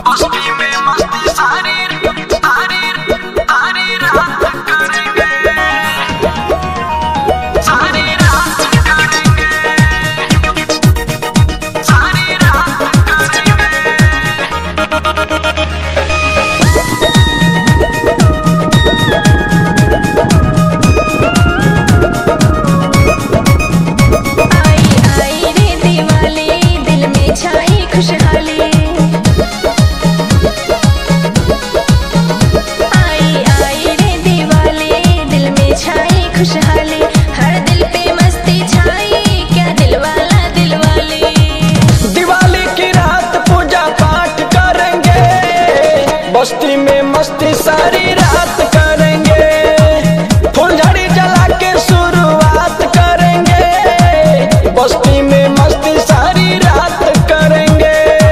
मस्ती में मस्ती सारी सारी सारी रात करेंगे, सारी रात करेंगे, सारी रात करेंगे। आई रे दिवाली दिल में छाई खुशहाली, खुशहाली हर दिल पे मस्ती छाई, क्या दिल वाला दिल वाली। दिवाली की रात पूजा पाठ करेंगे, बस्ती में मस्ती सारी रात करेंगे, फुलझड़ी जला के शुरुआत करेंगे, बस्ती में मस्ती सारी रात करेंगे।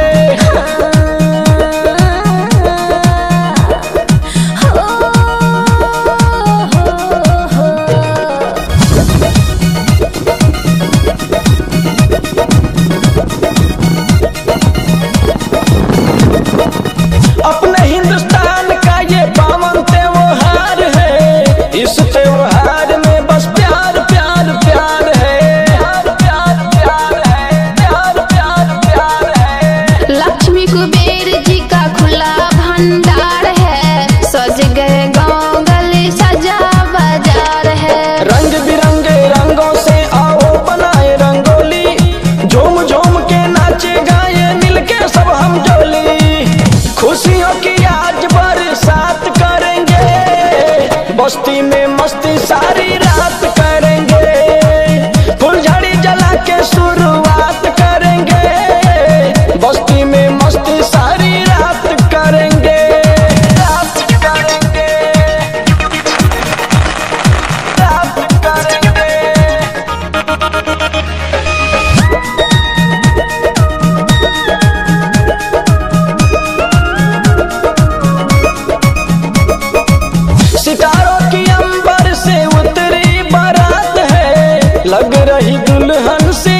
अपने हिंदुस्तान का ये पावन त्योहार है, इस त्योहार में बस प्यार प्यार प्यार है, प्यार प्यार प्यार है, प्यार प्यार प्यार है। लक्ष्मी कुबेर जी का खुला भंडार है, सज गए गाँव गली सजा बाजार है। रंग बिरंगे रंगों से आओ बनाए रंगोली, झूम झूम के नाचे गाए मिलके सब हम जोली, खुशियों की आज बरसात करेंगे, बस्ती में मस्ती सारी रात करेंगे, फुलझड़ी जला के शुरुआत करेंगे, बस्ती में मस्ती सारी रात करेंगे, रात करेंगे, रात करेंगे। सितारों की अंबर से उतरी बारात है, लग रही दुल्हन से